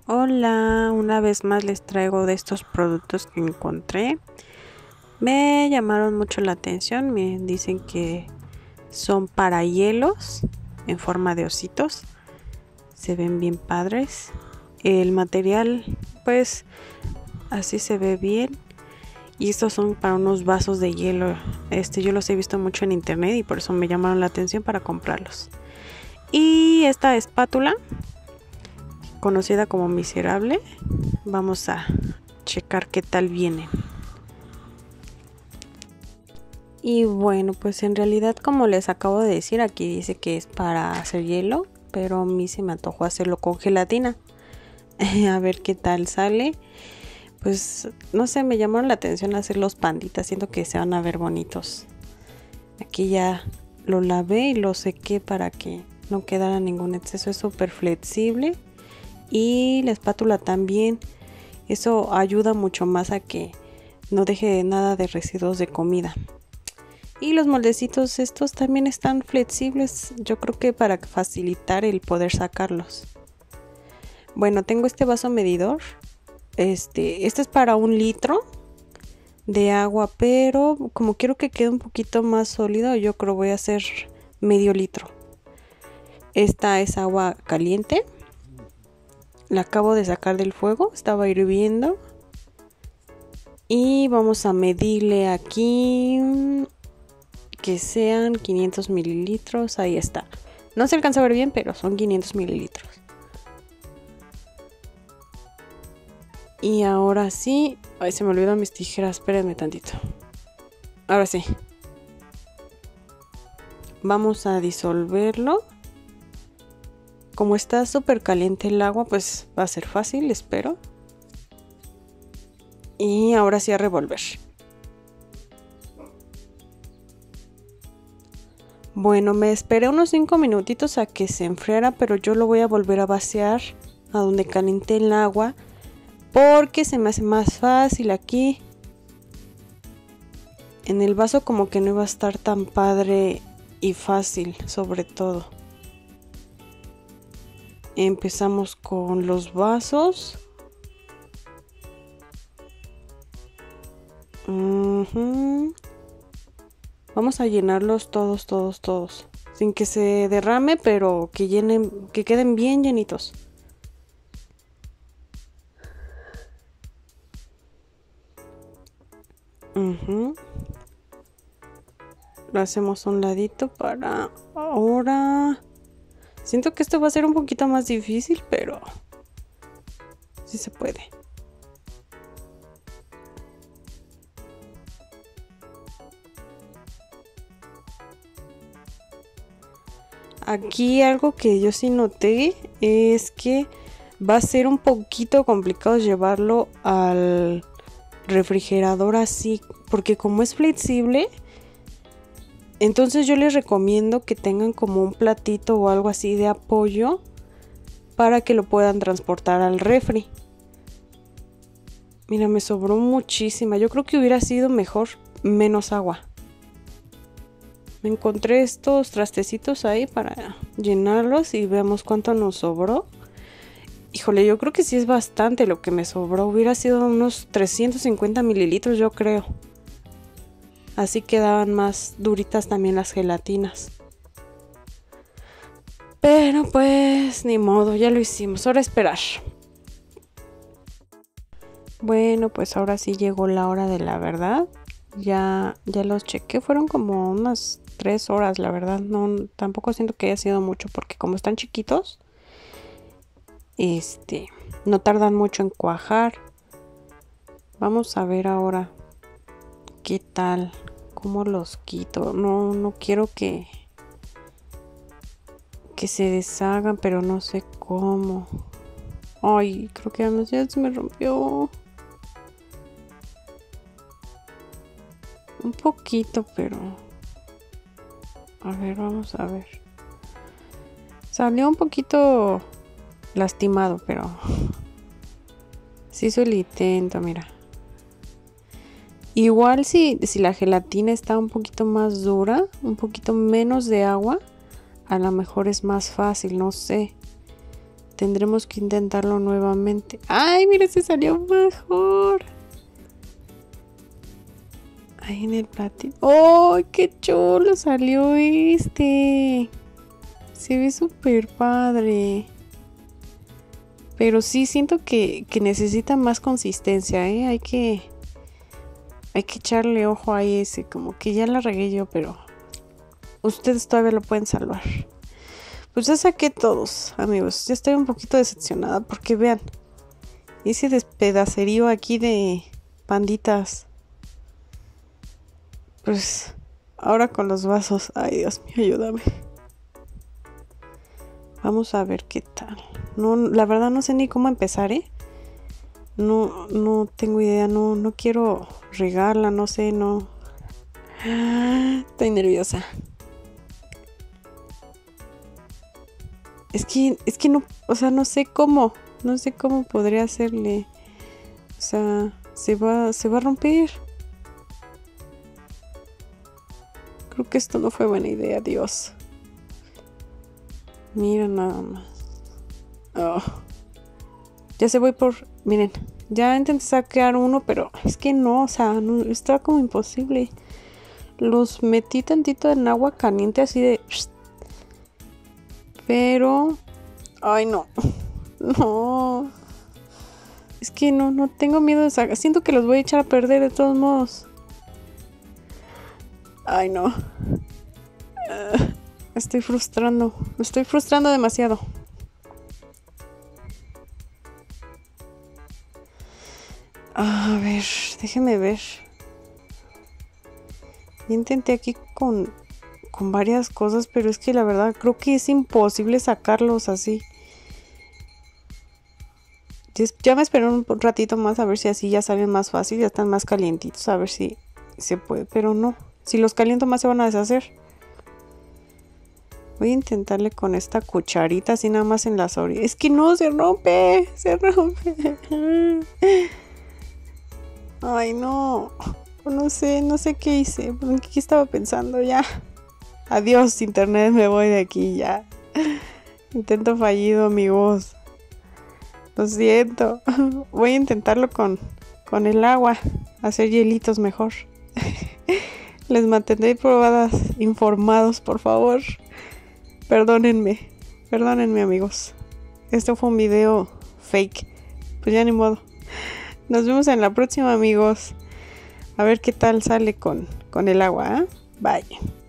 Hola, una vez más les traigo de estos productos que encontré. Me llamaron mucho la atención, me dicen que son para hielos en forma de ositos. Se ven bien padres. El material, pues así se ve bien. Y estos son para unos vasos de hielo. Yo los he visto mucho en internet y por eso me llamaron la atención para comprarlos. Y esta espátula, conocida como miserable, vamos a checar qué tal viene. Y bueno, pues en realidad, como les acabo de decir, aquí dice que es para hacer hielo, pero a mí se me antojó hacerlo con gelatina. A ver qué tal sale. Pues no sé, me llamaron la atención hacer los panditas, siento que se van a ver bonitos. Aquí ya lo lavé y lo sequé para que no quedara ningún exceso. Es súper flexible y la espátula también. Eso ayuda mucho más a que no deje nada de residuos de comida. Y los moldecitos estos también están flexibles, yo creo que para facilitar el poder sacarlos. Bueno, tengo este vaso medidor. Este es para 1 litro de agua, pero como quiero que quede un poquito más sólido, yo creo voy a hacer medio litro. Esta es agua caliente. La acabo de sacar del fuego, estaba hirviendo. Y vamos a medirle aquí que sean 500 mililitros. Ahí está. No se alcanza a ver bien, pero son 500 mililitros. Y ahora sí. Ay, se me olvidaron mis tijeras. Espérenme tantito. Ahora sí. Vamos a disolverlo. Como está súper caliente el agua, pues va a ser fácil, espero. Y ahora sí a revolver. Bueno, me esperé unos 5 minutitos a que se enfriara, pero yo lo voy a volver a vaciar a donde caliente el agua, porque se me hace más fácil aquí. En el vaso como que no iba a estar tan padre y fácil, sobre todo. Empezamos con los vasos. Vamos a llenarlos todos. Sin que se derrame, pero que llenen, que queden bien llenitos. Lo hacemos a un ladito para ahora. Siento que esto va a ser un poquito más difícil, pero sí se puede. Aquí algo que yo sí noté es que va a ser un poquito complicado llevarlo al refrigerador así, porque como es flexible, entonces yo les recomiendo que tengan como un platito o algo así de apoyo para que lo puedan transportar al refri. Mira, me sobró muchísima. Yo creo que hubiera sido mejor menos agua. Me encontré estos trastecitos ahí para llenarlos y veamos cuánto nos sobró. Híjole, yo creo que sí es bastante lo que me sobró. Hubiera sido unos 350 mililitros, yo creo. Así quedaban más duritas también las gelatinas. Pero pues ni modo, ya lo hicimos. Ahora esperar. Bueno, pues ahora sí llegó la hora de la verdad. Ya los chequé, fueron como unas 3 horas, la verdad. No, tampoco siento que haya sido mucho porque como están chiquitos, no tardan mucho en cuajar. Vamos a ver ahora qué tal, cómo los quito. No quiero que se deshagan, pero no sé cómo. Ay, creo que ya se me rompió un poquito, pero a ver, vamos a ver. Salió un poquito lastimado, pero sí hizo el intento, mira. Igual si la gelatina está un poquito más dura, un poquito menos de agua, a lo mejor es más fácil, no sé. tendremos que intentarlo nuevamente. ¡Ay, mira, se salió mejor! Ahí en el platito. ¡Oh, qué chulo salió este! Se ve súper padre. Pero sí siento que necesita más consistencia, ¿eh? Hay que echarle ojo ahí ese. Como que ya la regué yo, pero ustedes todavía lo pueden salvar. Pues ya saqué todos, amigos. Ya estoy un poquito decepcionada porque vean. Ese despedacerío aquí de panditas. Pues ahora con los vasos. Ay, Dios mío, ayúdame. Vamos a ver qué tal. No, la verdad no sé ni cómo empezar, ¿eh? No tengo idea. No quiero regarla, no sé, no. Estoy nerviosa. Es que no, o sea, no sé cómo podría hacerle. O sea, se va a romper. Creo que esto no fue buena idea, Dios. Mira nada más. Oh. Ya se voy por... Miren, ya intenté sacar uno, pero es que no, o sea, no, está como imposible. Los metí tantito en agua caliente así de... Pero... Ay, no. No. Es que no tengo miedo de sacar. Siento que los voy a echar a perder de todos modos. Ay, no. Me estoy frustrando demasiado. A ver, déjeme ver. Ya intenté aquí con varias cosas, pero es que la verdad creo que es imposible sacarlos así. Ya me esperé un ratito más a ver si así ya salen más fácil, ya están más calientitos, a ver si se puede, pero no. Si los caliento más se van a deshacer. Voy a intentarle con esta cucharita así nada más en las orillas. Es que no, se rompe. Ay, no. No sé qué hice. ¿Qué estaba pensando ya? Adiós, internet, me voy de aquí ya. Intento fallido, amigos. Lo siento. Voy a intentarlo con el agua. Hacer hielitos mejor. Les mantendré informados, por favor. Perdónenme, amigos. Esto fue un video fake. Pues ya ni modo. Nos vemos en la próxima, amigos. A ver qué tal sale con el agua, ¿eh? Bye.